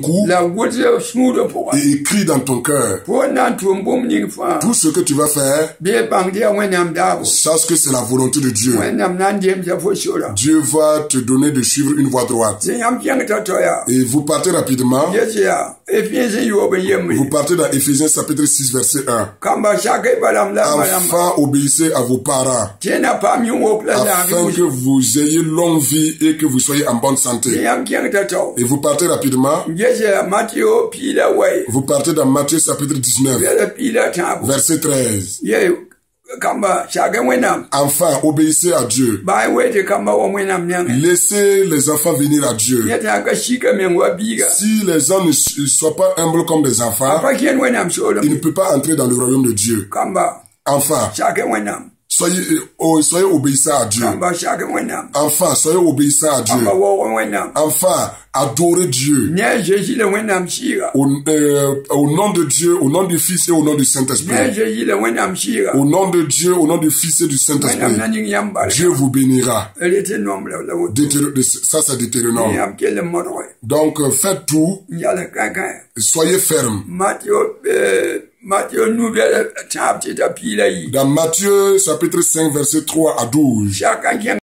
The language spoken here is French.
cou et écris dans ton cœur. Tout ce que tu vas faire, sache que c'est la volonté de Dieu. Dieu va te donner de suivre une voie droite. Et vous partez rapidement. Vous partez dans Éphésiens chapitre 6 verset 1. Enfants, obéissez à vos parents, afin que vous ayez longue vie et que vous soyez en bonne santé. Et vous partez rapidement. Vous partez dans Matthieu chapitre 19 verset 13. Enfants, obéissez à Dieu. Laissez les enfants venir à Dieu. Si les hommes ne soient pas humbles comme des enfants, ils ne peuvent pas entrer dans le royaume de Dieu. Enfants, soyez obéissants à Dieu. Enfants, soyez obéissants à Dieu. Enfants, adorez Dieu. Au nom de Dieu, au nom du Fils et au nom du Saint-Esprit. Au nom de Dieu, au nom du Fils et du Saint-Esprit. Dieu vous bénira. Ça, c'est Deutéronome. Donc, faites tout. Soyez fermes. Dans Matthieu, chapitre 5, verset 3 à 12.